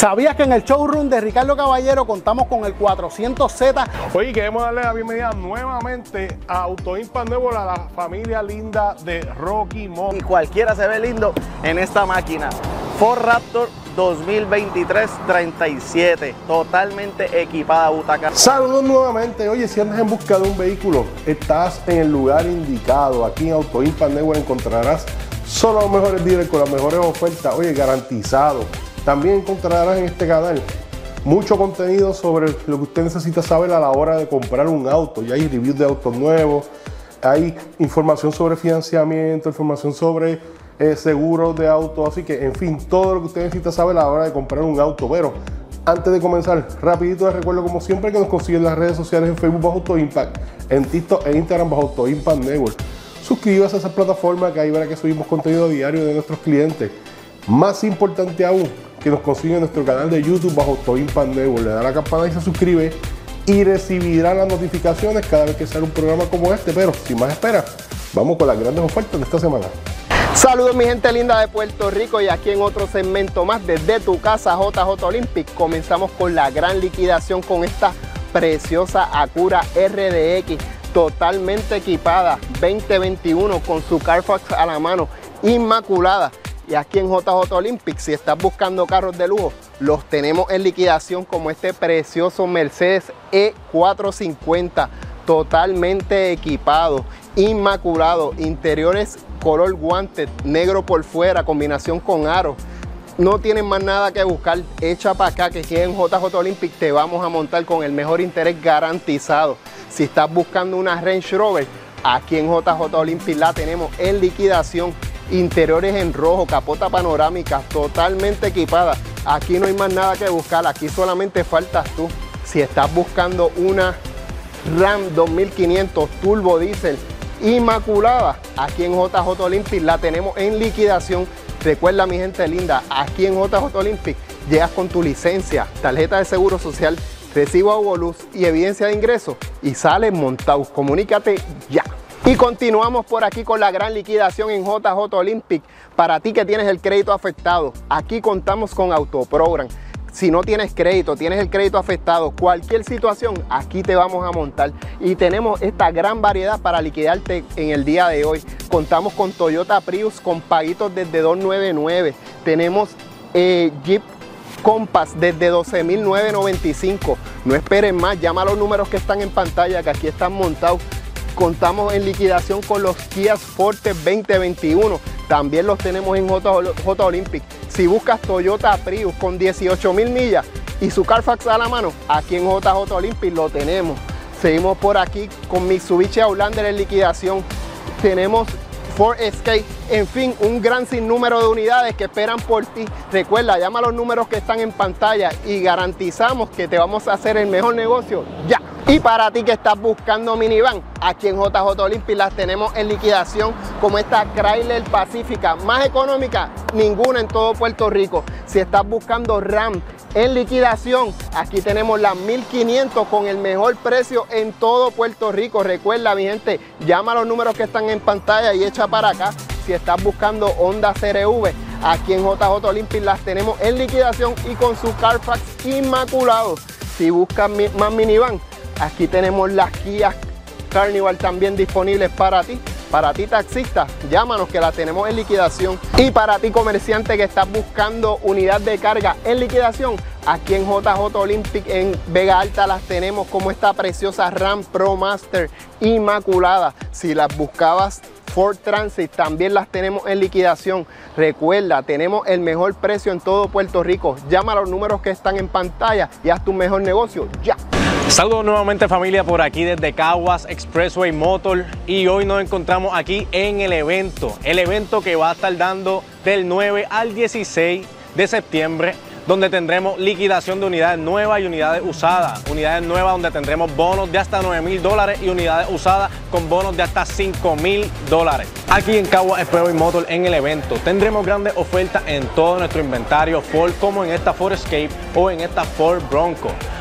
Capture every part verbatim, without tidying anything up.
¿Sabías que en el showroom de Ricardo Caballero contamos con el cuatrocientos Z? Oye, queremos darle la bienvenida nuevamente a Auto Impact Nuevo, a la familia linda de Rocky Motor. Y cualquiera se ve lindo en esta máquina. Ford Raptor dos mil veintitrés treinta y siete, totalmente equipada butaca. Saludos nuevamente. Oye, si andas en busca de un vehículo, estás en el lugar indicado. Aquí en Auto Impact Nuevo encontrarás solo los mejores dealers con las mejores ofertas, oye, garantizado. También encontrarás en este canal mucho contenido sobre lo que usted necesita saber a la hora de comprar un auto. Ya hay reviews de autos nuevos, hay información sobre financiamiento, información sobre eh, seguros de auto, así que en fin, todo lo que usted necesita saber a la hora de comprar un auto. Pero antes de comenzar, rapidito les recuerdo como siempre que nos consiguen en las redes sociales, en Facebook bajo Auto Impact, en TikTok e Instagram bajo Auto Impact Network. Suscríbase a esa plataforma que ahí verá que subimos contenido diario de nuestros clientes. Más importante aún, que nos consigue en nuestro canal de YouTube bajo Auto Impact Network. Le da la campana y se suscribe y recibirá las notificaciones cada vez que sale un programa como este. Pero sin más espera, vamos con las grandes ofertas de esta semana. Saludos mi gente linda de Puerto Rico, y aquí en otro segmento más desde tu casa J J Olympic. Comenzamos con la gran liquidación con esta preciosa Acura R D X totalmente equipada veinte veintiuno con su Carfax a la mano, inmaculada. Y aquí en J J Olympic, si estás buscando carros de lujo, los tenemos en liquidación, como este precioso Mercedes E cuatrocientos cincuenta, totalmente equipado, inmaculado, interiores color guante, negro por fuera, combinación con aro. No tienen más nada que buscar, echa para acá que aquí en J J Olympic te vamos a montar con el mejor interés garantizado. Si estás buscando una Range Rover, aquí en J J Olympic la tenemos en liquidación. Interiores en rojo, capota panorámica, totalmente equipada. Aquí no hay más nada que buscar, aquí solamente faltas tú. Si estás buscando una Ram dos mil quinientos Turbo Diesel inmaculada, aquí en J J Olympic la tenemos en liquidación. Recuerda mi gente linda, aquí en J J Olympic llegas con tu licencia, tarjeta de seguro social, recibo Avoluz y evidencia de ingreso y sales montado. Comunícate ya. Y continuamos por aquí con la gran liquidación en J J Olympic. Para ti que tienes el crédito afectado, aquí contamos con Autoprogram. Si no tienes crédito, tienes el crédito afectado, cualquier situación, aquí te vamos a montar. Y tenemos esta gran variedad para liquidarte en el día de hoy. Contamos con Toyota Prius con paguitos desde doscientos noventa y nueve. Tenemos eh, Jeep Compass desde doce mil novecientos noventa y cinco. No esperen más, llama a los números que están en pantalla, que aquí están montados. Contamos en liquidación con los Kia Forte veinte veintiuno, también los tenemos en J J Olympic. Si buscas Toyota Prius con dieciocho mil millas y su Carfax a la mano, aquí en J J Olympic lo tenemos. Seguimos por aquí con Mitsubishi Outlander en liquidación. Tenemos Ford Escape, en fin, un gran sinnúmero de unidades que esperan por ti. Recuerda, llama a los números que están en pantalla y garantizamos que te vamos a hacer el mejor negocio ya. Y para ti que estás buscando minivan, aquí en J J Olympic las tenemos en liquidación, como esta Chrysler Pacifica, más económica, ninguna en todo Puerto Rico. Si estás buscando Ram en liquidación, aquí tenemos las mil quinientos con el mejor precio en todo Puerto Rico. Recuerda mi gente, llama a los números que están en pantalla y echa para acá. Si estás buscando Honda C R V, aquí en J J Olympic las tenemos en liquidación y con su Carfax inmaculado. Si buscas más minivan, aquí tenemos las Kia Carnival también disponibles para ti. Para ti taxista, llámanos que las tenemos en liquidación. Y para ti comerciante que estás buscando unidad de carga en liquidación, aquí en J J Olympic en Vega Alta las tenemos, como esta preciosa Ram Pro Master inmaculada. Si las buscabas Ford Transit, también las tenemos en liquidación. Recuerda, tenemos el mejor precio en todo Puerto Rico. Llama a los números que están en pantalla y haz tu mejor negocio ya. Saludos nuevamente familia, por aquí desde Caguas Expressway Motor, y hoy nos encontramos aquí en el evento, el evento que va a estar dando del nueve al dieciséis de septiembre, donde tendremos liquidación de unidades nuevas y unidades usadas. Unidades nuevas donde tendremos bonos de hasta nueve mil dólares y unidades usadas con bonos de hasta cinco mil dólares. Aquí en Caguas Expressway Motor en el evento tendremos grandes ofertas en todo nuestro inventario Ford, como en esta Ford Escape o en esta Ford Bronco.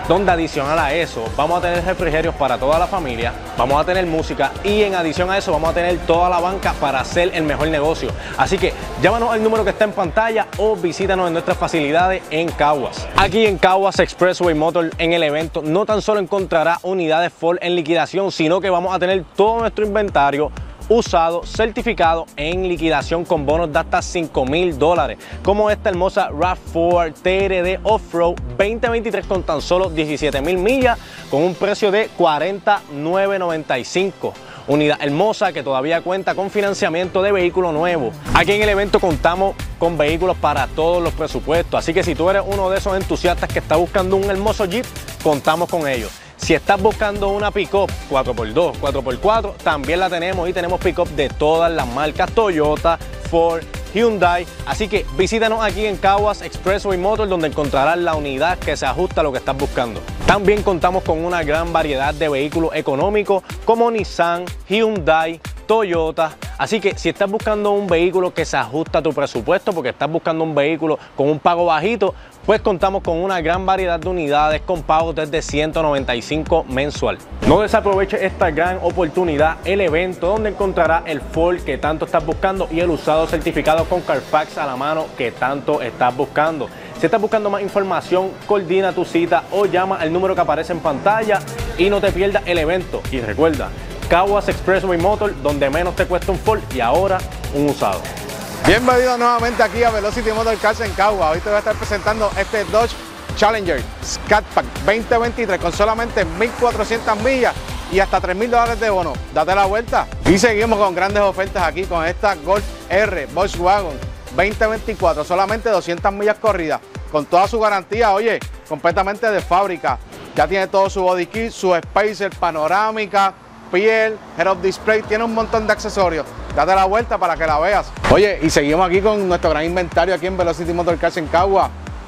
donde adicional a eso vamos a tener refrigerios para toda la familia, vamos a tener música y en adición a eso vamos a tener toda la banca para hacer el mejor negocio. Así que llámanos al número que está en pantalla o visítanos en nuestras facilidades en Caguas. Aquí en Caguas Expressway Motor, en el evento, no tan solo encontrará unidades Ford en liquidación, sino que vamos a tener todo nuestro inventario usado, certificado en liquidación con bonos de hasta cinco mil dólares, como esta hermosa RAV cuatro T R D Off-Road veinte veintitrés con tan solo diecisiete mil millas con un precio de cuarenta mil novecientos noventa y cinco. Unidad hermosa que todavía cuenta con financiamiento de vehículo nuevo. Aquí en el evento contamos con vehículos para todos los presupuestos, así que si tú eres uno de esos entusiastas que está buscando un hermoso Jeep, contamos con ellos. Si estás buscando una pick-up cuatro por dos, cuatro por cuatro, también la tenemos y tenemos pick-up de todas las marcas Toyota, Ford, Hyundai. Así que visítanos aquí en Caguas Expressway Motor, donde encontrarás la unidad que se ajusta a lo que estás buscando. También contamos con una gran variedad de vehículos económicos como Nissan, Hyundai, Toyota. Así que si estás buscando un vehículo que se ajusta a tu presupuesto, porque estás buscando un vehículo con un pago bajito, pues contamos con una gran variedad de unidades con pagos desde ciento noventa y cinco mensual. No desaproveches esta gran oportunidad, el evento donde encontrarás el Ford que tanto estás buscando y el usado certificado con Carfax a la mano que tanto estás buscando. Si estás buscando más información, coordina tu cita o llama al número que aparece en pantalla y no te pierdas el evento. Y recuerda, Caguas Expressway Motor, donde menos te cuesta un Ford y ahora un usado. Bienvenidos nuevamente aquí a Velocity Motor Cars en Caguas. Hoy te voy a estar presentando este Dodge Challenger Scat Pack veinte veintitrés con solamente mil cuatrocientas millas y hasta tres mil dólares de bono. Date la vuelta. Y seguimos con grandes ofertas aquí con esta Golf R Volkswagen veinte veinticuatro, solamente doscientas millas corridas, con toda su garantía, oye, completamente de fábrica. Ya tiene todo su body kit, su spacer, panorámica, piel, head-up display, tiene un montón de accesorios. Date la vuelta para que la veas. Oye, y seguimos aquí con nuestro gran inventario aquí en Velocity Motor Cars en Caguas.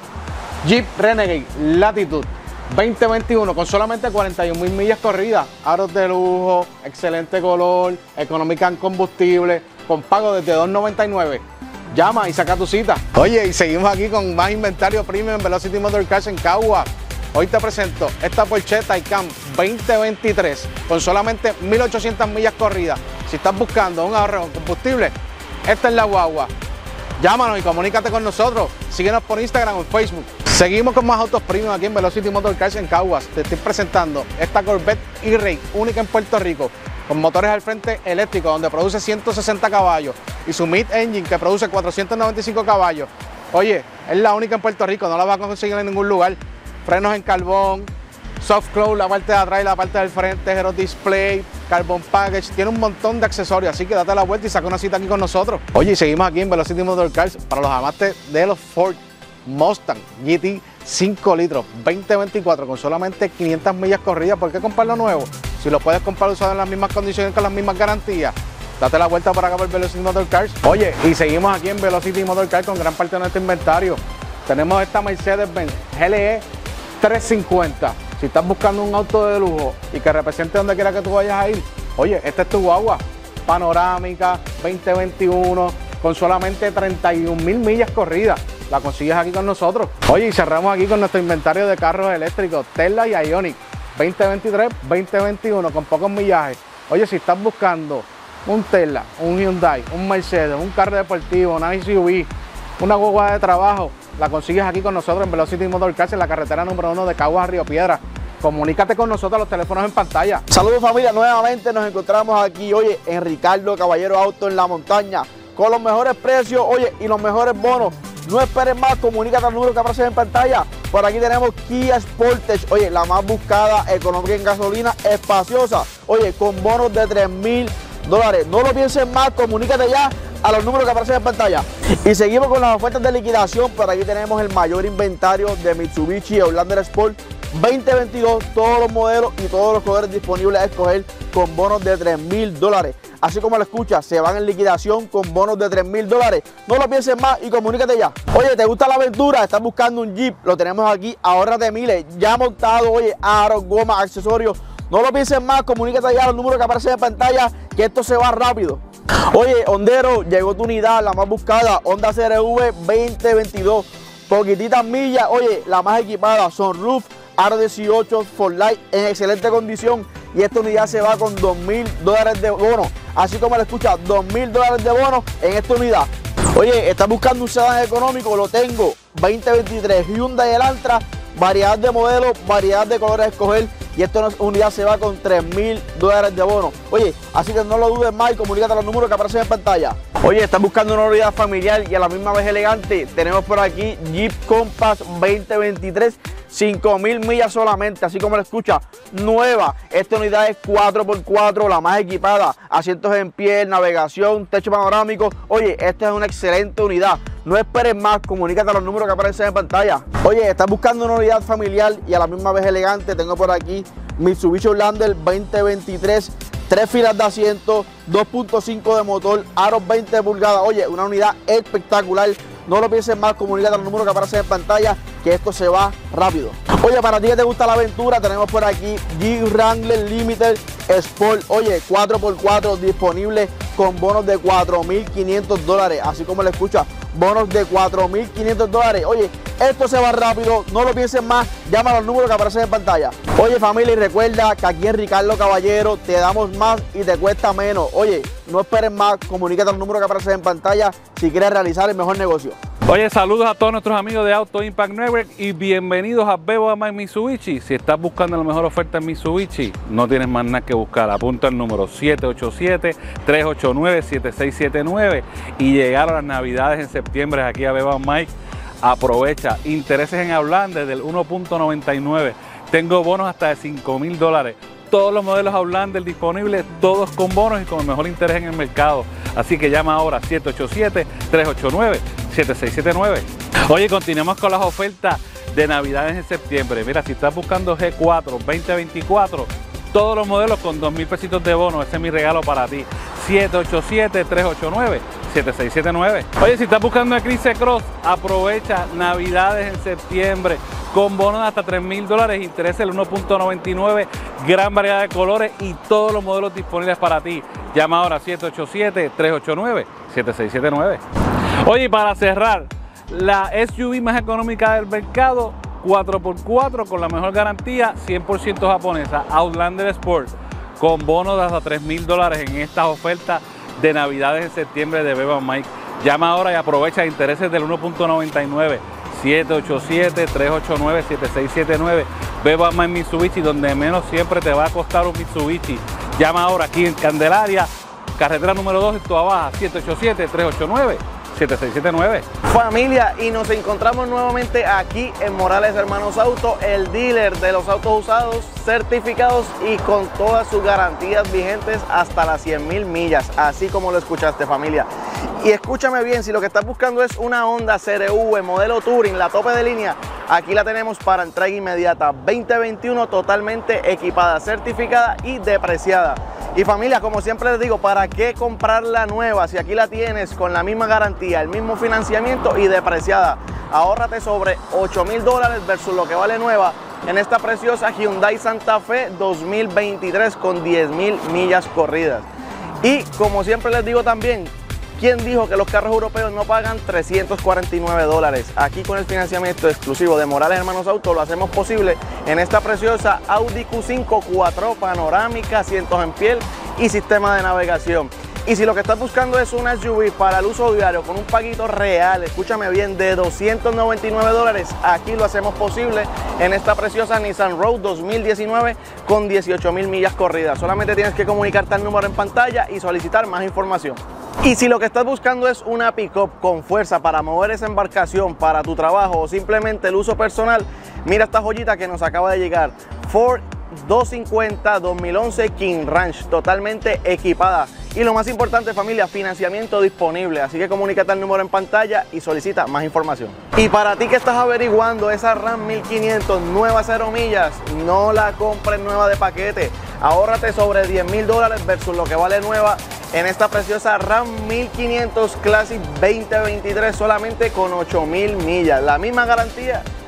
Jeep Renegade Latitude veinte veintiuno con solamente cuarenta y un mil millas corridas, aros de lujo, excelente color, económica en combustible, con pago desde dos noventa y nueve. Llama y saca tu cita. Oye, y seguimos aquí con más inventario premium en Velocity Motor Cars en Caguas. Hoy te presento esta Porsche Taycan veinte veintitrés con solamente mil ochocientas millas corridas. Si estás buscando un ahorro en combustible, esta es la guagua. Llámanos y comunícate con nosotros. Síguenos por Instagram o Facebook. Seguimos con más autos premium aquí en Velocity Motor Cars en Caguas. Te estoy presentando esta Corvette E-Ray, única en Puerto Rico, con motores al frente eléctricos, donde produce ciento sesenta caballos, y su mid-engine que produce cuatrocientos noventa y cinco caballos. Oye, es la única en Puerto Rico, no la vas a conseguir en ningún lugar. Frenos en carbón, soft close, la parte de atrás y la parte del frente, head-up display, carbon package, tiene un montón de accesorios, así que date la vuelta y saca una cita aquí con nosotros. Oye, y seguimos aquí en Velocity Motor Cars para los amantes de los Ford Mustang G T cinco litros veinte veinticuatro con solamente quinientas millas corridas. ¿Por qué comprarlo nuevo? Si lo puedes comprar usado en las mismas condiciones, con las mismas garantías. Date la vuelta para acá por Velocity Motor Cars. Oye, y seguimos aquí en Velocity Motor Cars con gran parte de nuestro inventario. Tenemos esta Mercedes-Benz G L E trescientos cincuenta. Si estás buscando un auto de lujo y que represente donde quiera que tú vayas a ir, oye, esta es tu guagua. Panorámica, veinte veintiuno, con solamente treinta y un mil millas corridas. La consigues aquí con nosotros. Oye, y cerramos aquí con nuestro inventario de carros eléctricos, Tesla y Ioniq, veinte veintitrés, veinte veintiuno, con pocos millajes. Oye, si estás buscando un Tesla, un Hyundai, un Mercedes, un carro deportivo, una S U V, una guagua de trabajo, la consigues aquí con nosotros en Velocity Motor Cars en la carretera número uno de Caguas a Río Piedra. Comunícate con nosotros a los teléfonos en pantalla. Saludos familia, nuevamente nos encontramos aquí, oye, en Ricardo Caballero Auto en la montaña, con los mejores precios, oye, y los mejores bonos. No esperes más, comunícate al número que aparece en pantalla. Por aquí tenemos Kia Sportage, oye, la más buscada, económica en gasolina, espaciosa, oye, con bonos de tres mil dólares. No lo pienses más, comunícate ya a los números que aparecen en pantalla. Y seguimos con las ofertas de liquidación. Por aquí tenemos el mayor inventario de Mitsubishi Outlander Sport veinte veintidós, todos los modelos y todos los colores disponibles a escoger con bonos de tres mil dólares. Así como lo escuchas, se van en liquidación con bonos de tres mil dólares. No lo pienses más y comunícate ya. Oye, ¿te gusta la aventura? ¿Estás buscando un Jeep? Lo tenemos aquí, ahórrate miles, ya montado, oye, aros, gomas, accesorios. No lo pienses más, comunícate ya a los números que aparecen en pantalla, que esto se va rápido. Oye, hondero, llegó tu unidad, la más buscada, Honda C R V veinte veintidós. Poquititas millas, oye, la más equipada, sunroof, aro dieciocho for life en excelente condición y esta unidad se va con dos mil dólares de bono, así como le escucha, dos mil dólares de bono en esta unidad. Oye, ¿estás buscando un sedán económico? Lo tengo, veinte veintitrés Hyundai Elantra, variedad de modelos, variedad de colores a escoger y esta unidad se va con tres mil dólares de bono. Oye, así que no lo dudes más y comunícate a los números que aparecen en pantalla. Oye, ¿estás buscando una unidad familiar y a la misma vez elegante? Tenemos por aquí Jeep Compass veinte veintitrés, cinco mil millas solamente, así como lo escucha, nueva. Esta unidad es cuatro por cuatro, la más equipada, asientos en pie, navegación, techo panorámico. Oye, esta es una excelente unidad. No esperes más, comunícate a los números que aparecen en pantalla. Oye, ¿estás buscando una unidad familiar y a la misma vez elegante? Tengo por aquí Mitsubishi Outlander veinte veintitrés, tres filas de asiento, dos punto cinco de motor, aros veinte pulgadas. Oye, una unidad espectacular. No lo pienses más, comunícate a los números que aparecen en pantalla, que esto se va rápido. Oye, para ti que te gusta la aventura, tenemos por aquí Jeep Wrangler Limited Sport. Oye, cuatro por cuatro disponible con bonos de cuatro mil quinientos dólares, así como le escucha, bonos de cuatro mil quinientos dólares. Oye, esto se va rápido, no lo pienses más, llama a los números que aparecen en pantalla. Oye, familia, y recuerda que aquí en Ricardo Caballero te damos más y te cuesta menos. Oye, no esperes más, comunícate a los números que aparecen en pantalla si quieres realizar el mejor negocio. Oye, saludos a todos nuestros amigos de Auto Impact Network y bienvenidos a Bebo Mike Mitsubishi. Si estás buscando la mejor oferta en Mitsubishi, no tienes más nada que buscar. Apunta el número siete ocho siete, tres ocho nueve, siete seis siete nueve y llegaron las navidades en septiembre aquí a Bebo Mike. Aprovecha, intereses en Outlander del uno punto noventa y nueve. Tengo bonos hasta de cinco mil dólares. Todos los modelos Outlander disponibles, todos con bonos y con el mejor interés en el mercado. Así que llama ahora siete ocho siete, tres ocho nueve, siete seis siete nueve. Oye, continuamos con las ofertas de navidades en septiembre. Mira, si estás buscando G cuatro veinte veinticuatro, todos los modelos con dos mil pesitos de bono, ese es mi regalo para ti. siete ocho siete, tres ocho nueve, siete seis siete nueve. Oye, si estás buscando Eclipse Cross, aprovecha navidades en septiembre con bonos de hasta tres mil dólares, interés el uno punto noventa y nueve, gran variedad de colores y todos los modelos disponibles para ti. Llama ahora siete ocho siete, tres ocho nueve, siete seis siete nueve. Oye, para cerrar, la S U V más económica del mercado, cuatro por cuatro con la mejor garantía, cien por ciento japonesa, Outlander Sport, con bonos de hasta tres mil dólares en estas ofertas de navidades en septiembre de Bebo Mike. Llama ahora y aprovecha intereses del uno punto noventa y nueve, siete ocho siete, tres ocho nueve, siete seis siete nueve. Bebo Mike Mitsubishi, donde menos siempre te va a costar un Mitsubishi. Llama ahora aquí en Candelaria, carretera número dos en Toa Baja, siete ocho siete, tres ocho nueve, siete seis siete nueve. Familia, y nos encontramos nuevamente aquí en Morales Hermanos Auto, el dealer de los autos usados, certificados y con todas sus garantías vigentes hasta las cien mil millas, así como lo escuchaste, familia. Y escúchame bien, si lo que estás buscando es una Honda C R V modelo Touring, la tope de línea, aquí la tenemos para entrega inmediata, veinte veintiuno, totalmente equipada, certificada y depreciada. Y familia, como siempre les digo, ¿para qué comprarla nueva si aquí la tienes con la misma garantía, el mismo financiamiento y depreciada? Ahórrate sobre ocho mil dólares versus lo que vale nueva en esta preciosa Hyundai Santa Fe dos mil veintitrés con diez mil millas corridas. Y como siempre les digo también, ¿quién dijo que los carros europeos no pagan trescientos cuarenta y nueve dólares? Aquí con el financiamiento exclusivo de Morales Hermanos Auto lo hacemos posible en esta preciosa Audi Q cinco cuatro panorámica, asientos en piel y sistema de navegación. Y si lo que estás buscando es una S U V para el uso diario con un paguito real, escúchame bien, de doscientos noventa y nueve dólares, aquí lo hacemos posible en esta preciosa Nissan Rogue dos mil diecinueve con dieciocho mil millas corridas. Solamente tienes que comunicarte al número en pantalla y solicitar más información. Y si lo que estás buscando es una pick-up con fuerza para mover esa embarcación para tu trabajo o simplemente el uso personal, mira esta joyita que nos acaba de llegar, Ford doscientos cincuenta dos mil once King Ranch, totalmente equipada. Y lo más importante, familia, financiamiento disponible, así que comunícate al número en pantalla y solicita más información. Y para ti que estás averiguando esa Ram mil quinientos nueva cero millas, no la compres nueva de paquete, ahórrate sobre diez mil dólares versus lo que vale nueva en esta preciosa Ram mil quinientos Classic veinte veintitrés solamente con ocho mil millas, la misma garantía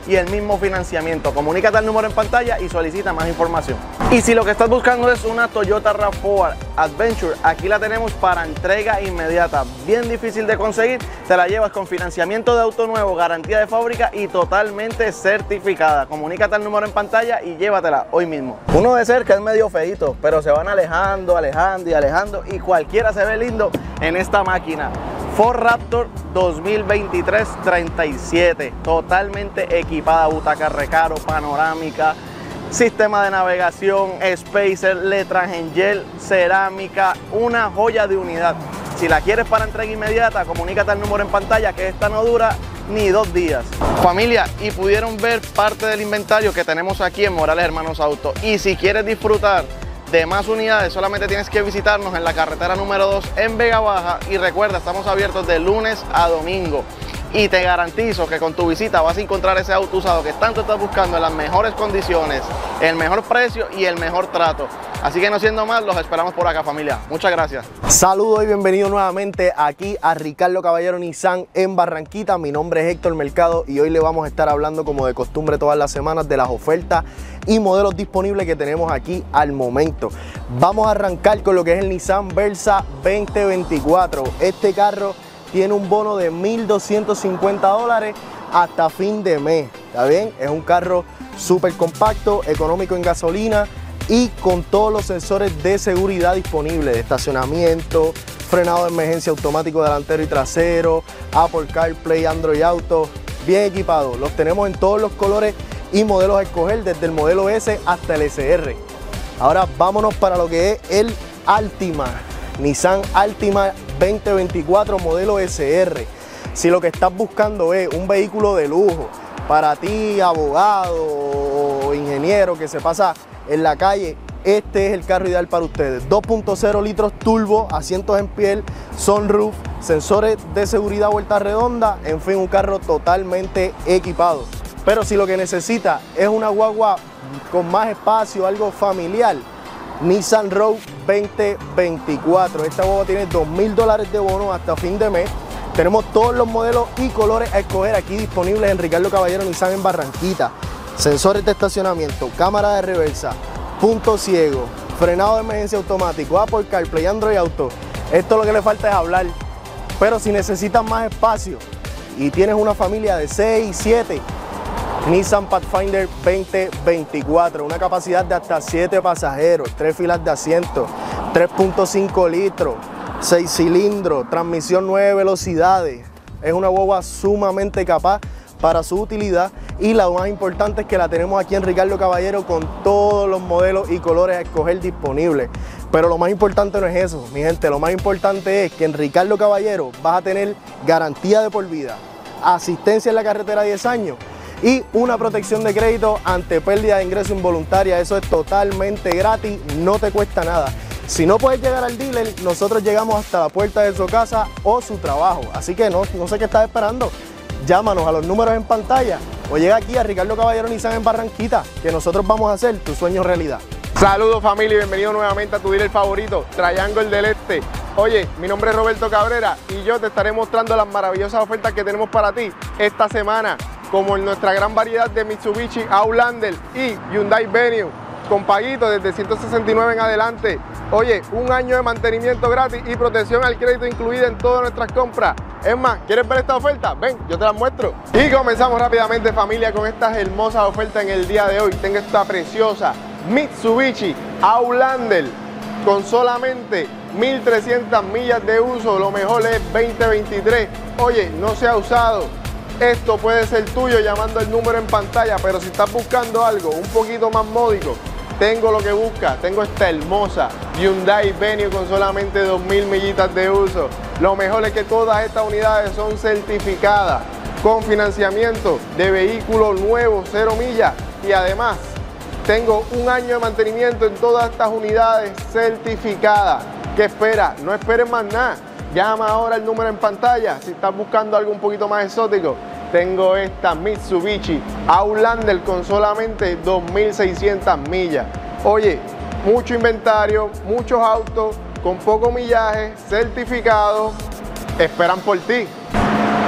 y el mismo financiamiento. Comunícate al número en pantalla y solicita más información. Y si lo que estás buscando es una Toyota RAV cuatro Adventure, aquí la tenemos para entrega inmediata. Bien difícil de conseguir, te la llevas con financiamiento de auto nuevo, garantía de fábrica y totalmente certificada. Comunícate al número en pantalla y llévatela hoy mismo. Uno de cerca es medio feíto, pero se van alejando, alejando y alejando y cualquiera se ve lindo en esta máquina. Ford Raptor dos mil veintitrés treinta y siete, totalmente equipada, butaca recaro, panorámica, sistema de navegación, spacer, letras en gel, cerámica, una joya de unidad. Si la quieres para entrega inmediata, comunícate al número en pantalla, que esta no dura ni dos días. Familia, y pudieron ver parte del inventario que tenemos aquí en Morales Hermanos Auto. Y si quieres disfrutar de más unidades, solamente tienes que visitarnos en la carretera número dos en Vega Baja. Y recuerda, estamos abiertos de lunes a domingo. Y te garantizo que con tu visita vas a encontrar ese auto usado que tanto estás buscando, en las mejores condiciones, el mejor precio y el mejor trato. Así que no siendo más, los esperamos por acá, familia. Muchas gracias. Saludos y bienvenido nuevamente aquí a Ricardo Caballero Nissan en Barranquita. Mi nombre es Héctor Mercado y hoy le vamos a estar hablando, como de costumbre todas las semanas, de las ofertas y modelos disponibles que tenemos aquí al momento. Vamos a arrancar con lo que es el Nissan Versa veinte veinticuatro. Este carro tiene un bono de mil doscientos cincuenta dólares hasta fin de mes. ¿Está bien? Es un carro súper compacto, económico en gasolina y con todos los sensores de seguridad disponibles, de estacionamiento, frenado de emergencia automático delantero y trasero, Apple CarPlay, Android Auto, bien equipado. Los tenemos en todos los colores y modelos a escoger, desde el modelo S hasta el S R. Ahora vámonos para lo que es el Altima, Nissan Altima veinte veinticuatro modelo S R. Si lo que estás buscando es un vehículo de lujo para ti, abogado o ingeniero que se pasa en la calle, este es el carro ideal para ustedes. dos punto cero litros turbo, asientos en piel, sunroof, sensores de seguridad vuelta redonda, en fin, un carro totalmente equipado. Pero si lo que necesita es una guagua con más espacio, algo familiar, Nissan Rogue veinte veinticuatro. Esta guagua tiene dos mil dólares de bono hasta fin de mes. Tenemos todos los modelos y colores a escoger aquí disponibles en Ricardo Caballero Nissan en Barranquita. Sensores de estacionamiento, cámara de reversa, punto ciego, frenado de emergencia automático, Apple CarPlay, Android Auto. Esto lo que le falta es hablar. Pero si necesitas más espacio y tienes una familia de seis, siete, Nissan Pathfinder veinte veinticuatro, una capacidad de hasta siete pasajeros, tres filas de asiento, tres punto cinco litros, seis cilindros, transmisión nueve velocidades. Es una guagua sumamente capaz para su utilidad y lo más importante es que la tenemos aquí en Ricardo Caballero con todos los modelos y colores a escoger disponibles. Pero lo más importante no es eso, mi gente, lo más importante es que en Ricardo Caballero vas a tener garantía de por vida, asistencia en la carretera diez años y una protección de crédito ante pérdida de ingreso involuntaria. Eso es totalmente gratis, no te cuesta nada. Si no puedes llegar al dealer, nosotros llegamos hasta la puerta de su casa o su trabajo. Así que no, no sé qué estás esperando. Llámanos a los números en pantalla o llega aquí a Ricardo Caballero Nissan en Barranquita, que nosotros vamos a hacer tu sueño realidad. Saludos familia y bienvenido nuevamente a tu dealer favorito, Triangle del Este. Oye, mi nombre es Roberto Cabrera y yo te estaré mostrando las maravillosas ofertas que tenemos para ti esta semana, como en nuestra gran variedad de Mitsubishi Outlander y Hyundai Venue, con paguito desde ciento sesenta y nueve en adelante. Oye, un año de mantenimiento gratis y protección al crédito incluida en todas nuestras compras. Es más, ¿quieres ver esta oferta? Ven, yo te la muestro. Y comenzamos rápidamente, familia, con estas hermosas ofertas en el día de hoy. Tengo esta preciosa Mitsubishi Outlander con solamente mil trescientas millas de uso. Lo mejor es veinte veintitrés. Oye, no se ha usado. Esto puede ser tuyo llamando el número en pantalla, pero si estás buscando algo un poquito más módico, tengo lo que buscas. Tengo esta hermosa Hyundai Venue con solamente dos mil millitas de uso. Lo mejor es que todas estas unidades son certificadas con financiamiento de vehículo nuevo, cero millas, y además tengo un año de mantenimiento en todas estas unidades certificadas. ¿Qué esperas? No esperes más nada. Llama ahora el número en pantalla. Si estás buscando algo un poquito más exótico, tengo esta Mitsubishi Outlander con solamente dos mil seiscientas millas. Oye, mucho inventario, muchos autos con poco millaje, certificados, esperan por ti.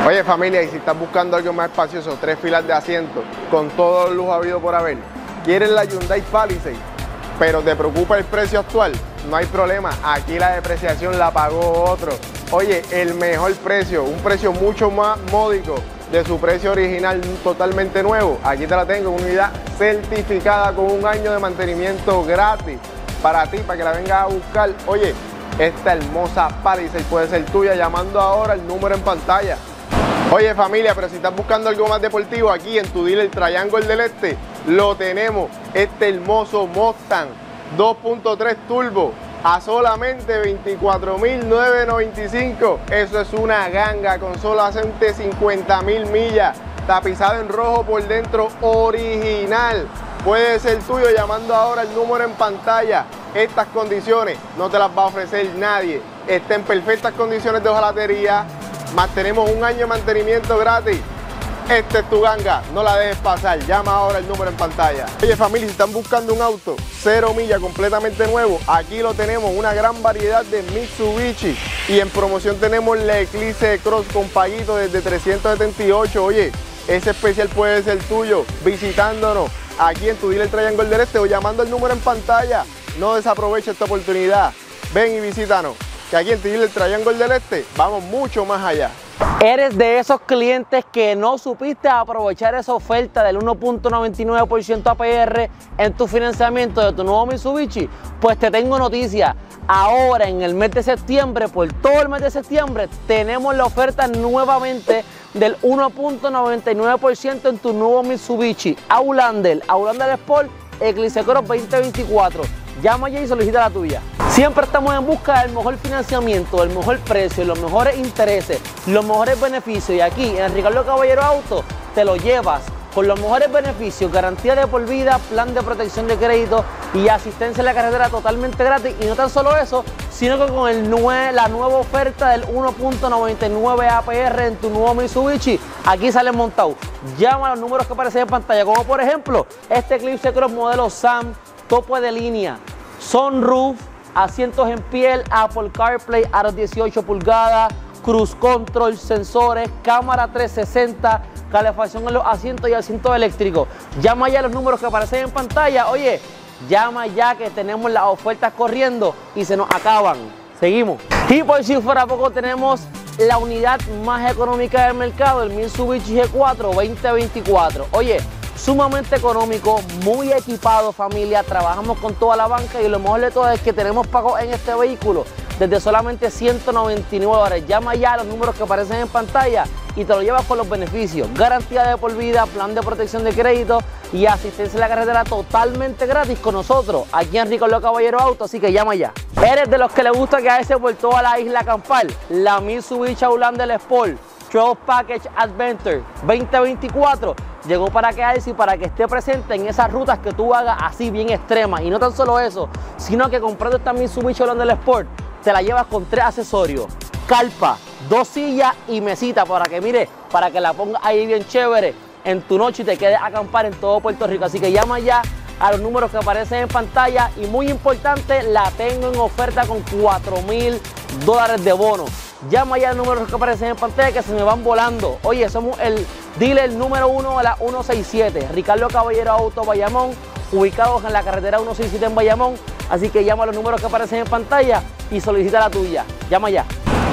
Oye familia, y si estás buscando algo más espacioso, tres filas de asiento, con todo el lujo habido por haber, ¿quieres la Hyundai Palisade? Pero te preocupa el precio actual, no hay problema, aquí la depreciación la pagó otro. Oye, el mejor precio, un precio mucho más módico de su precio original, totalmente nuevo. Aquí te la tengo, una unidad certificada con un año de mantenimiento gratis para ti, para que la vengas a buscar. Oye, esta hermosa Palisade puede ser tuya llamando ahora el número en pantalla. Oye familia, pero si estás buscando algo más deportivo, aquí en tu dealer Triangle del Este, lo tenemos, este hermoso Mustang dos punto tres Turbo a solamente veinticuatro mil novecientos noventa y cinco. Eso es una ganga con solamente cincuenta mil millas, tapizado en rojo por dentro, original. Puede ser tuyo llamando ahora el número en pantalla. Estas condiciones no te las va a ofrecer nadie. Está en perfectas condiciones de hojalatería, más tenemos un año de mantenimiento gratis. Esta es tu ganga, no la dejes pasar, llama ahora el número en pantalla. Oye familia, si están buscando un auto cero millas completamente nuevo, aquí lo tenemos, una gran variedad de Mitsubishi. Y en promoción tenemos la Eclipse Cross con paguito desde trescientos setenta y ocho. Oye, ese especial puede ser tuyo visitándonos aquí en tu dealer Triangle del Este o llamando el número en pantalla. No desaproveches esta oportunidad, ven y visítanos, que aquí en tu dealer Triangle del Este vamos mucho más allá. ¿Eres de esos clientes que no supiste aprovechar esa oferta del uno punto noventa y nueve por ciento A P R en tu financiamiento de tu nuevo Mitsubishi? Pues te tengo noticia. Ahora en el mes de septiembre, por todo el mes de septiembre, tenemos la oferta nuevamente del uno punto noventa y nueve por ciento en tu nuevo Mitsubishi Outlander, Outlander Sport Eclipse Cross veinte veinticuatro. Llama ya y solicita la tuya. Siempre estamos en busca del mejor financiamiento, del mejor precio, los mejores intereses, los mejores beneficios. Y aquí en Ricardo Caballero Auto te lo llevas con los mejores beneficios, garantía de por vida, plan de protección de crédito y asistencia en la carretera totalmente gratis. Y no tan solo eso, sino que con el nue la nueva oferta del uno punto noventa y nueve A P R en tu nuevo Mitsubishi, aquí sale montado. Llama a los números que aparecen en pantalla, como por ejemplo este Eclipse Cross modelo SAM, tope de línea, sunroof, asientos en piel, Apple CarPlay, aros dieciocho pulgadas, cruise control, sensores, cámara trescientos sesenta, calefacción en los asientos y asientos eléctricos. Llama ya a los números que aparecen en pantalla. Oye, llama ya que tenemos las ofertas corriendo y se nos acaban. Seguimos. Y por si fuera poco, tenemos la unidad más económica del mercado, el Mitsubishi G cuatro veinte veinticuatro. Oye, sumamente económico, muy equipado familia, trabajamos con toda la banca y lo mejor de todo es que tenemos pago en este vehículo desde solamente ciento noventa y nueve dólares. Llama ya a los números que aparecen en pantalla y te lo llevas con los beneficios, garantía de por vida, plan de protección de crédito y asistencia en la carretera totalmente gratis con nosotros aquí en Ricardo Caballero Auto, así que llama ya. ¿Eres de los que le gusta quedarse por toda la isla a acampar? La Mitsubishi Outlander Sport Trail Package Adventure veinte veinticuatro llegó para quedarse y para que esté presente en esas rutas que tú hagas así bien extremas. Y no tan solo eso, sino que comprando esta Mitsubishi Outlander Sport te la llevas con tres accesorios: carpa, dos sillas y mesita para que mire, para que la pongas ahí bien chévere en tu noche y te quedes a acampar en todo Puerto Rico. Así que llama ya a los números que aparecen en pantalla y muy importante, la tengo en oferta con cuatro mil dólares de bono. Llama ya a los números que aparecen en pantalla que se me van volando. Oye, somos el dealer número uno de la ciento sesenta y siete, Ricardo Caballero Auto Bayamón, ubicados en la carretera ciento sesenta y siete en Bayamón. Así que llama a los números que aparecen en pantalla y solicita la tuya. Llama ya.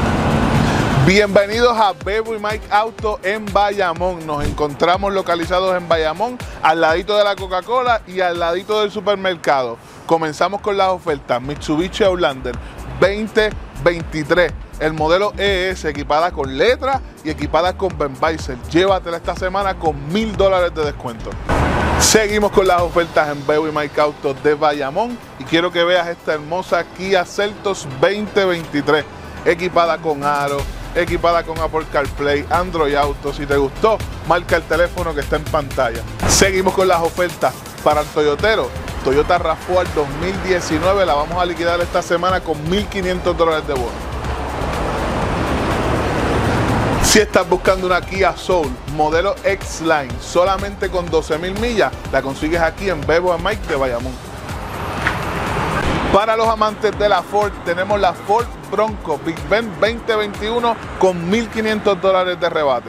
Bienvenidos a Bebo y Mike Auto en Bayamón. Nos encontramos localizados en Bayamón, al ladito de la Coca-Cola y al ladito del supermercado. Comenzamos con las ofertas. Mitsubishi Outlander veinte veintitrés, el modelo E S, equipada con letra y equipada con Benvisor. Llévatela esta semana con mil dólares de descuento. Seguimos con las ofertas en Bebo y Mike Auto de Bayamón y quiero que veas esta hermosa Kia Seltos veinte veintitrés, equipada con aro, equipada con Apple CarPlay, Android Auto. Si te gustó, marca el teléfono que está en pantalla. Seguimos con las ofertas para el toyotero. Toyota RAV cuatro dos mil diecinueve la vamos a liquidar esta semana con mil quinientos dólares de bono. Si estás buscando una Kia Soul modelo X-Line solamente con doce mil millas, la consigues aquí en Bebo y Mike de Bayamón. Para los amantes de la Ford, tenemos la Ford Bronco Big Bend veinte veintiuno con mil quinientos dólares de rebate.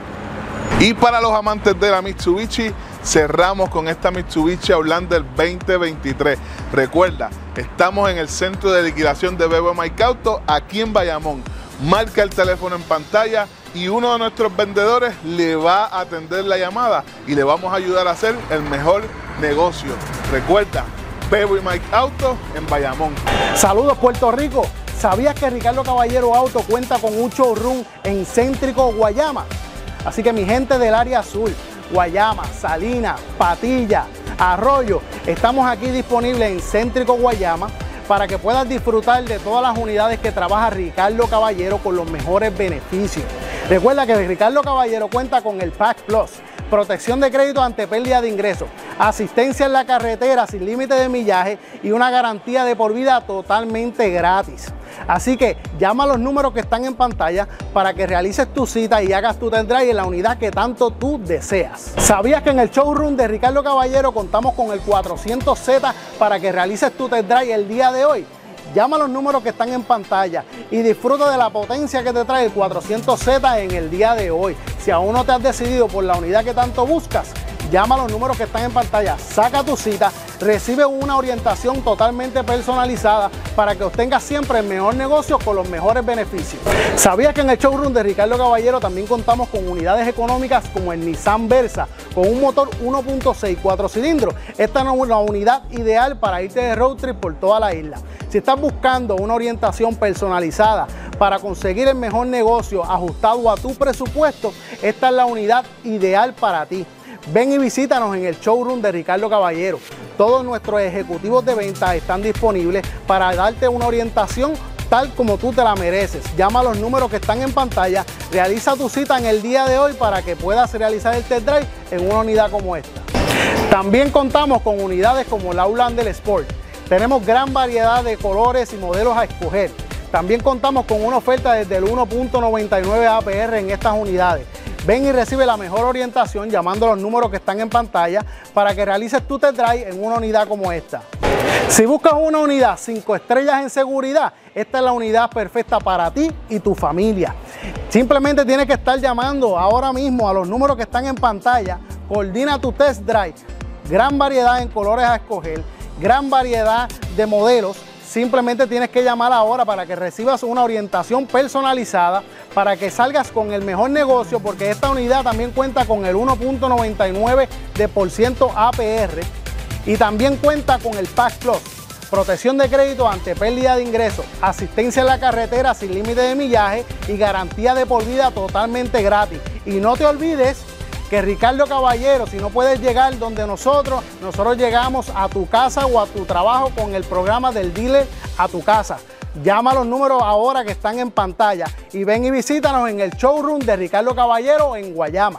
Y para los amantes de la Mitsubishi, cerramos con esta Mitsubishi Outlander veinte veintitrés. Recuerda, estamos en el centro de liquidación de B B Mike Auto, aquí en Bayamón. Marca el teléfono en pantalla y uno de nuestros vendedores le va a atender la llamada y le vamos a ayudar a hacer el mejor negocio. Recuerda, B B Mike Auto en Bayamón. Saludos Puerto Rico. ¿Sabías que Ricardo Caballero Auto cuenta con un showroom en Céntrico Guayama? Así que mi gente del área azul, Guayama, Salinas, Patilla, Arroyo, estamos aquí disponibles en Céntrico Guayama para que puedas disfrutar de todas las unidades que trabaja Ricardo Caballero con los mejores beneficios. Recuerda que Ricardo Caballero cuenta con el Pack Plus, protección de crédito ante pérdida de ingresos, asistencia en la carretera sin límite de millaje y una garantía de por vida totalmente gratis. Así que llama a los números que están en pantalla para que realices tu cita y hagas tu test drive en la unidad que tanto tú deseas. ¿Sabías que en el showroom de Ricardo Caballero contamos con el cuatrocientos Z para que realices tu test drive el día de hoy? Llama a los números que están en pantalla y disfruta de la potencia que te trae el cuatrocientos Z en el día de hoy. Si aún no te has decidido por la unidad que tanto buscas, llama a los números que están en pantalla, saca tu cita, recibe una orientación totalmente personalizada para que obtengas siempre el mejor negocio con los mejores beneficios. ¿Sabías que en el showroom de Ricardo Caballero también contamos con unidades económicas como el Nissan Versa con un motor uno punto seis, cuatro cilindros? Esta es una unidad ideal para irte de road trip por toda la isla. Si estás buscando una orientación personalizada para conseguir el mejor negocio ajustado a tu presupuesto, esta es la unidad ideal para ti. Ven y visítanos en el showroom de Ricardo Caballero. Todos nuestros ejecutivos de ventas están disponibles para darte una orientación tal como tú te la mereces. Llama a los números que están en pantalla, realiza tu cita en el día de hoy para que puedas realizar el test drive en una unidad como esta. También contamos con unidades como la Outlander Sport. Tenemos gran variedad de colores y modelos a escoger. También contamos con una oferta desde el uno punto noventa y nueve A P R en estas unidades. Ven y recibe la mejor orientación llamando a los números que están en pantalla para que realices tu test drive en una unidad como esta. Si buscas una unidad cinco estrellas en seguridad, esta es la unidad perfecta para ti y tu familia. Simplemente tienes que estar llamando ahora mismo a los números que están en pantalla, coordina tu test drive. Gran variedad en colores a escoger, gran variedad de modelos. Simplemente tienes que llamar ahora para que recibas una orientación personalizada, para que salgas con el mejor negocio, porque esta unidad también cuenta con el uno punto noventa y nueve de por ciento A P R y también cuenta con el Pack Plus, protección de crédito ante pérdida de ingresos, asistencia en la carretera sin límite de millaje y garantía de por vida totalmente gratis. Y no te olvides que Ricardo Caballero, si no puedes llegar donde nosotros, nosotros llegamos a tu casa o a tu trabajo con el programa del dealer a tu casa. Llama a los números ahora que están en pantalla y ven y visítanos en el showroom de Ricardo Caballero en Guayama.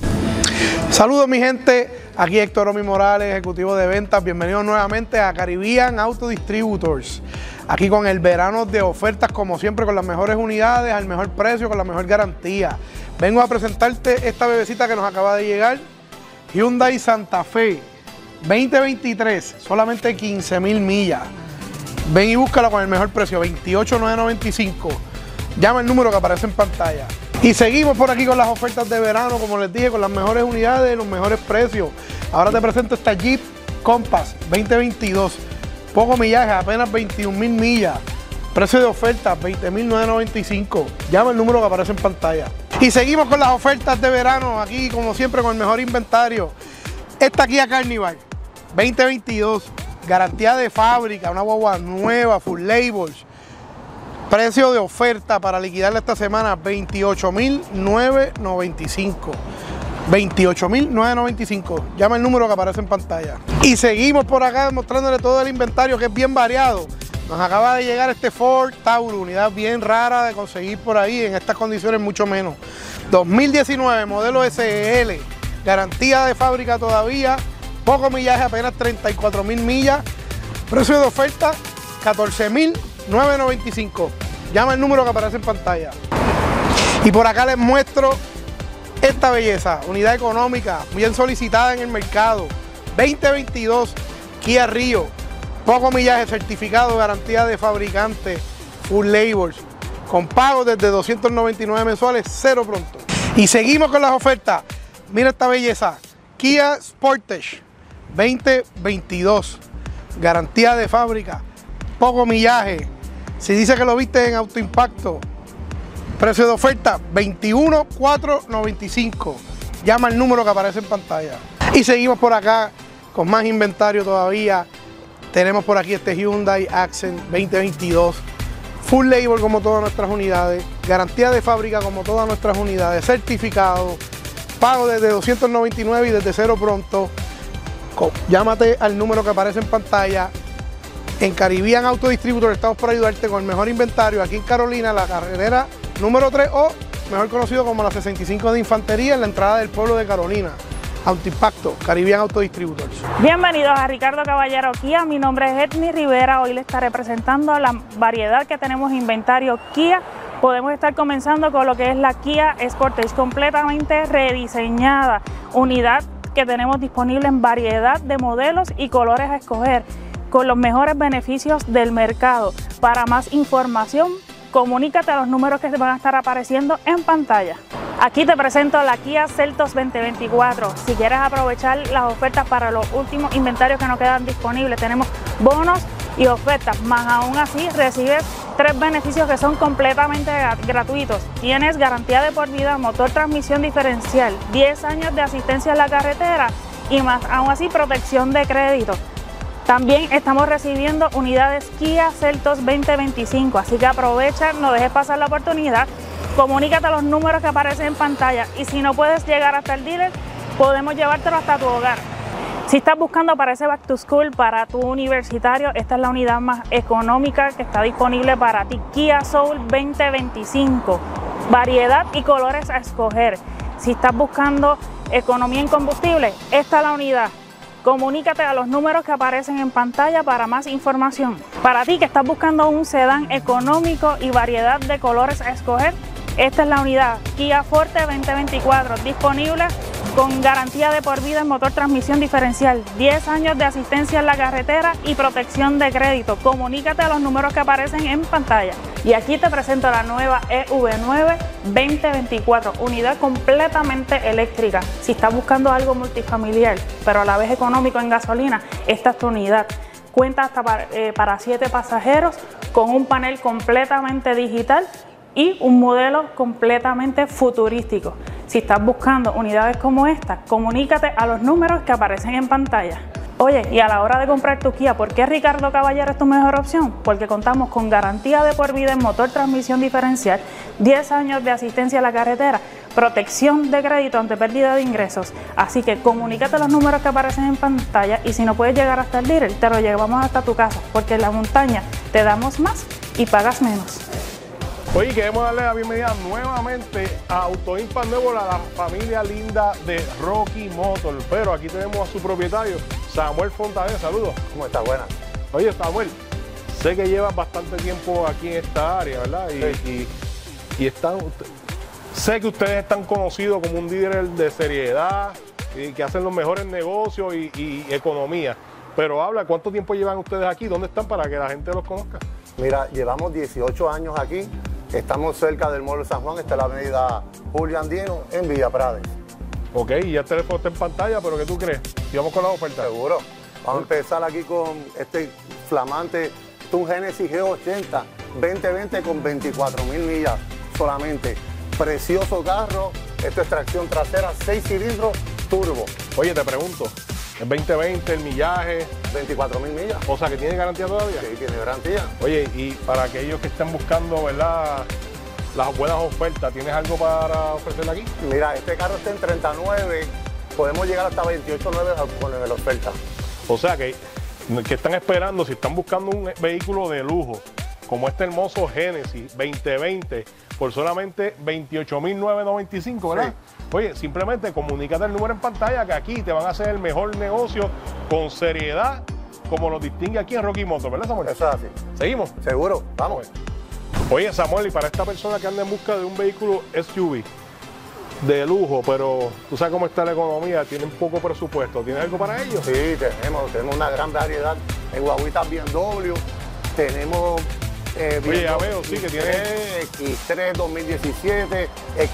Saludos mi gente, aquí Héctor Omi Morales, ejecutivo de ventas. Bienvenidos nuevamente a Caribbean Auto Distributors. Aquí con el verano de ofertas, como siempre, con las mejores unidades, al mejor precio, con la mejor garantía. Vengo a presentarte esta bebecita que nos acaba de llegar, Hyundai Santa Fe veinte veintitrés, solamente quince mil millas. Ven y búscala con el mejor precio, veintiocho mil novecientos noventa y cinco. Llama el número que aparece en pantalla. Y seguimos por aquí con las ofertas de verano, como les dije, con las mejores unidades, los mejores precios. Ahora te presento esta Jeep Compass veinte veintidós. Poco millaje, apenas veintiún mil millas. Precio de oferta, veinte mil novecientos noventa y cinco. Llama el número que aparece en pantalla. Y seguimos con las ofertas de verano, aquí como siempre con el mejor inventario. Esta Kia Carnival veinte veintidós, garantía de fábrica, una guagua nueva, full labels. Precio de oferta para liquidarla esta semana, veintiocho mil novecientos noventa y cinco. veintiocho mil novecientos noventa y cinco. Llama el número que aparece en pantalla. Y seguimos por acá mostrándole todo el inventario que es bien variado. Nos acaba de llegar este Ford Taurus, unidad bien rara de conseguir por ahí, en estas condiciones mucho menos. dos mil diecinueve, modelo S L, garantía de fábrica todavía, poco millaje, apenas treinta y cuatro mil millas. Precio de oferta, catorce mil novecientos noventa y cinco. Llama el número que aparece en pantalla. Y por acá les muestro esta belleza, unidad económica, bien solicitada en el mercado. veinte veintidós Kia Rio. poco millaje, certificado, garantía de fabricante, full labels, con pagos desde doscientos noventa y nueve mensuales, cero pronto. Y seguimos con las ofertas. Mira esta belleza, Kia Sportage veinte veintidós, garantía de fábrica, poco millaje. Si dice que lo viste en Autoimpacto, precio de oferta veintiuno mil cuatrocientos noventa y cinco. Llama el número que aparece en pantalla. Y seguimos por acá con más inventario todavía. Tenemos por aquí este Hyundai Accent veinte veintidós, full label como todas nuestras unidades, garantía de fábrica como todas nuestras unidades, certificado, pago desde doscientos noventa y nueve y desde cero pronto. Llámate al número que aparece en pantalla. En Caribbean Auto Distributor estamos para ayudarte con el mejor inventario aquí en Carolina, la carretera número tres o mejor conocido como la sesenta y cinco de Infantería en la entrada del pueblo de Carolina. Autoimpacto, Caribbean Auto Distributors. Bienvenidos a Ricardo Caballero Kia, mi nombre es Edny Rivera, hoy les estaré presentando la variedad que tenemos en inventario Kia. Podemos estar comenzando con lo que es la Kia Sportage, completamente rediseñada, unidad que tenemos disponible en variedad de modelos y colores a escoger, con los mejores beneficios del mercado. Para más información, comunícate a los números que te van a estar apareciendo en pantalla. Aquí te presento la Kia Seltos veinte veinticuatro. Si quieres aprovechar las ofertas para los últimos inventarios que nos quedan disponibles, tenemos bonos y ofertas, más aún así recibes tres beneficios que son completamente gratuitos. Tienes garantía de por vida, motor transmisión diferencial, diez años de asistencia en la carretera y más aún así protección de crédito. También estamos recibiendo unidades Kia Seltos veinte veinticinco, así que aprovecha, no dejes pasar la oportunidad. Comunícate a los números que aparecen en pantalla y si no puedes llegar hasta el dealer, podemos llevártelo hasta tu hogar. Si estás buscando para ese back to school, para tu universitario, esta es la unidad más económica que está disponible para ti. Kia Soul veinte veinticinco, variedad y colores a escoger. Si estás buscando economía en combustible, esta es la unidad. Comunícate a los números que aparecen en pantalla para más información. Para ti que estás buscando un sedán económico y variedad de colores a escoger, esta es la unidad Kia Forte veinte veinticuatro, disponible con garantía de por vida en motor transmisión diferencial, diez años de asistencia en la carretera y protección de crédito. Comunícate a los números que aparecen en pantalla. Y aquí te presento la nueva E V nueve veinte veinticuatro, unidad completamente eléctrica. Si estás buscando algo multifamiliar, pero a la vez económico en gasolina, esta es tu unidad. Cuenta hasta para, eh, para siete pasajeros con un panel completamente digital y un modelo completamente futurístico. Si estás buscando unidades como esta, comunícate a los números que aparecen en pantalla. Oye, y a la hora de comprar tu Kia, ¿por qué Ricardo Caballero es tu mejor opción? Porque contamos con garantía de por vida en motor transmisión diferencial, diez años de asistencia a la carretera, protección de crédito ante pérdida de ingresos. Así que comunícate a los números que aparecen en pantalla y si no puedes llegar hasta el dealer, te lo llevamos hasta tu casa, porque en la montaña te damos más y pagas menos. Oye, queremos darle la bienvenida nuevamente a Autoimpact Nuevo, a la familia linda de Rocky Motor. Pero aquí tenemos a su propietario, Samuel Fontanet. Saludos. ¿Cómo estás? Buenas. Oye, Samuel, sé que llevas bastante tiempo aquí en esta área, ¿verdad? Y, sí. y, y están, sé que ustedes están conocidos como un líder de seriedad y que hacen los mejores negocios y, y economía. Pero habla, ¿cuánto tiempo llevan ustedes aquí? ¿Dónde están para que la gente los conozca? Mira, llevamos dieciocho años aquí. Estamos cerca del Mall de San Juan, esta es la avenida Julio Andino en Villa Prades. Ok, ya el teléfono está en pantalla, pero ¿qué tú crees? ¿Y vamos con la oferta? Seguro. Vamos a empezar aquí con este flamante, este un Genesis G ochenta veinte veinte con veinticuatro mil millas solamente. Precioso carro, esto es tracción trasera, seis cilindros, turbo. Oye, te pregunto, el veinte veinte, el millaje. veinticuatro mil millas. O sea, que tiene garantía todavía. Sí, tiene garantía. Oye, y para aquellos que estén buscando, ¿verdad?, las buenas ofertas, ¿tienes algo para ofrecerle aquí? Mira, este carro está en treinta y nueve, podemos llegar hasta veintiocho nueve con la oferta. O sea, que, que están esperando, si están buscando un vehículo de lujo, como este hermoso Genesis veinte veinte, por solamente veintiocho mil novecientos noventa y cinco, ¿verdad? Sí. Oye, simplemente comunícate el número en pantalla que aquí te van a hacer el mejor negocio con seriedad, como lo distingue aquí en Rocky Motor, ¿verdad, Samuel? Eso es así. ¿Seguimos? Seguro, vamos. Oye, Samuel, y para esta persona que anda en busca de un vehículo S U V, de lujo, pero tú sabes cómo está la economía, tienen poco presupuesto. ¿Tienes algo para ellos? Sí, tenemos, tenemos una gran variedad en guaguitas B M W, tenemos eh, Oye, ya veo, sí, que tiene X tres dos mil diecisiete,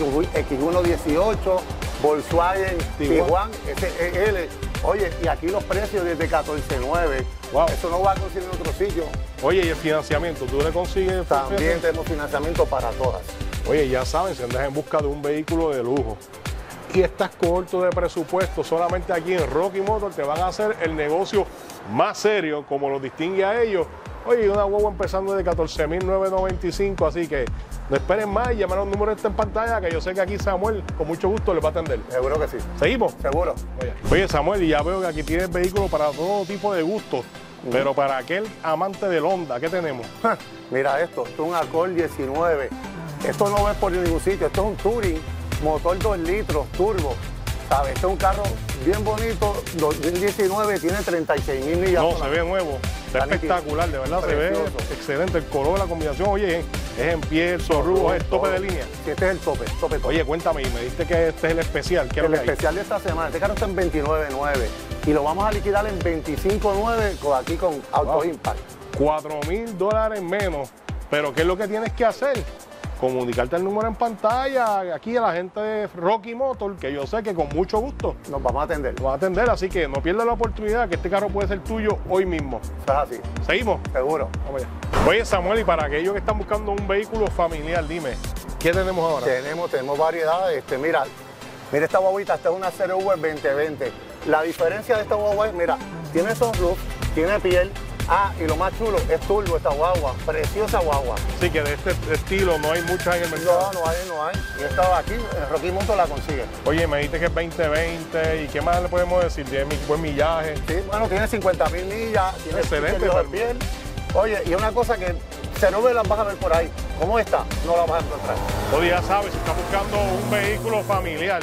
X uno dieciocho, Volkswagen, Tiguan, S L. Oye, y aquí los precios desde catorce nueve. Wow. Eso no va a conseguir en otro sitio. Oye, y el financiamiento, ¿tú le consigues? También tenemos financiamiento para todas. Oye, ya saben, si andas en busca de un vehículo de lujo y estás corto de presupuesto, solamente aquí en Rocky Motor te van a hacer el negocio más serio, como lo distingue a ellos. Oye, una guagua empezando de catorce mil novecientos noventa y cinco, así que no esperen más y llamen a los números que está en pantalla, que yo sé que aquí Samuel con mucho gusto les va a atender. Seguro que sí. ¿Seguimos? Seguro. Oye, Oye Samuel, y ya veo que aquí tienes vehículos para todo tipo de gustos, uh-huh. Pero para aquel amante del Honda, ¿qué tenemos? Mira esto, esto es un Accord diecinueve. Esto no es por ningún sitio, esto es un Touring, motor dos litros, turbo. ¿Sabes? Este es un carro bien bonito, dos mil diecinueve, tiene treinta y seis mil millas. No, se ve nuevo, está espectacular, de verdad, precioso. Se ve excelente. El color, la combinación, oye, es en piel, sorrubo, es el tope de línea. Sí, este es el tope, tope, tope. Oye, cuéntame, y me dijiste que este es el especial. ¿Qué el es lo que especial hay? de esta semana, este carro está en veintinueve nueve y lo vamos a liquidar en veinticinco nueve aquí con Auto wow. Impact. cuatro mil dólares menos, pero ¿qué es lo que tienes que hacer? Comunicarte el número en pantalla aquí a la gente de Rocky Motor, que yo sé que con mucho gusto nos vamos a atender. Nos vamos a atender, así que no pierdas la oportunidad, que este carro puede ser tuyo hoy mismo. Eso es así. ¿Seguimos? Seguro. Vamos allá. Oye, Samuel, y para aquellos que están buscando un vehículo familiar, dime, ¿qué tenemos ahora? Tenemos, tenemos variedad. Este, mira, mira esta guaguita, esta es una C R V veinte veinte. La diferencia de esta guagua es, mira, tiene sunroof, tiene piel. Ah, y lo más chulo, es turbo esta guagua, preciosa guagua. Sí, que de este estilo no hay muchas en el mercado. No, no hay, no hay. Y esta aquí, en Rocky Motor la consigue. Oye, me dijiste que es veinte veinte, ¿y qué más le podemos decir? Tiene buen millaje. Sí, bueno, tiene cincuenta mil millas, tiene excelente de piel. Oye, y una cosa que se no ve, las vas a ver por ahí. Como esta, no la vas a encontrar. Oye, ya sabes, si estás buscando un vehículo familiar,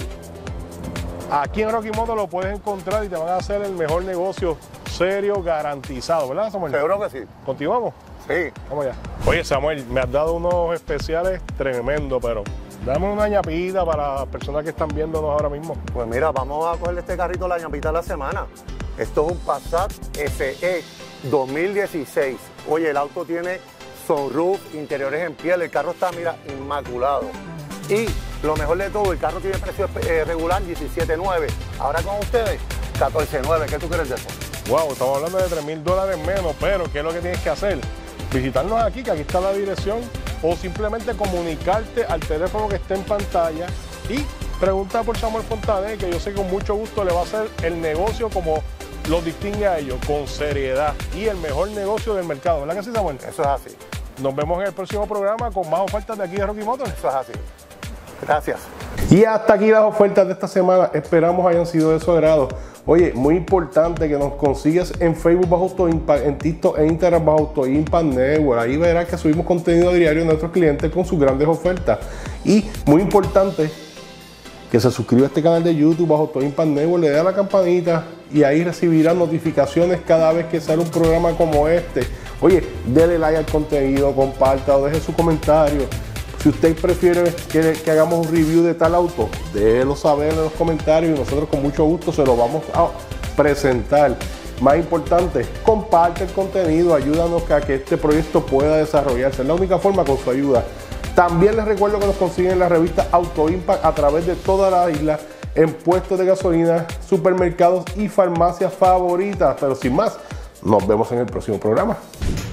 aquí en Rocky Motor lo puedes encontrar y te van a hacer el mejor negocio serio, garantizado, ¿verdad, Samuel? Seguro que sí. ¿Continuamos? Sí. Vamos allá. Oye, Samuel, me has dado unos especiales tremendos, pero dame una ñapita para las personas que están viéndonos ahora mismo. Pues mira, vamos a cogerle este carrito la ñapita de la semana. Esto es un Passat S E dos mil dieciséis. Oye, el auto tiene sunroof, interiores en piel, el carro está, mira, inmaculado. Y lo mejor de todo, el carro tiene precio eh, regular diecisiete nueve. Ahora con ustedes, catorce nueve. ¿Qué tú crees de eso? Wow, estamos hablando de tres mil dólares menos, pero ¿qué es lo que tienes que hacer? Visitarnos aquí, que aquí está la dirección, o simplemente comunicarte al teléfono que esté en pantalla y preguntar por Samuel Fontané, que yo sé que con mucho gusto le va a hacer el negocio como lo distingue a ellos, con seriedad y el mejor negocio del mercado. ¿Verdad que sí, Samuel? Eso es así. Nos vemos en el próximo programa con más ofertas de aquí de Rocky Motor. Eso es así. Gracias. Y hasta aquí las ofertas de esta semana. Esperamos hayan sido de su agrado. Oye, muy importante que nos consigues en Facebook bajo Auto Impact, en TikTok e Instagram bajo Auto Impact Network. Ahí verás que subimos contenido diario de nuestros clientes con sus grandes ofertas. Y muy importante que se suscriba a este canal de YouTube bajo Auto Impact Network, le dé a la campanita y ahí recibirá notificaciones cada vez que sale un programa como este. Oye, dele like al contenido, comparta o deje su comentario. Si usted prefiere que, que hagamos un review de tal auto, déjelo saber en los comentarios y nosotros con mucho gusto se lo vamos a presentar. Más importante, comparte el contenido, ayúdanos a que este proyecto pueda desarrollarse. Es la única forma, con su ayuda. También les recuerdo que nos consiguen en la revista Auto Impact a través de toda la isla, en puestos de gasolina, supermercados y farmacias favoritas. Pero sin más, nos vemos en el próximo programa.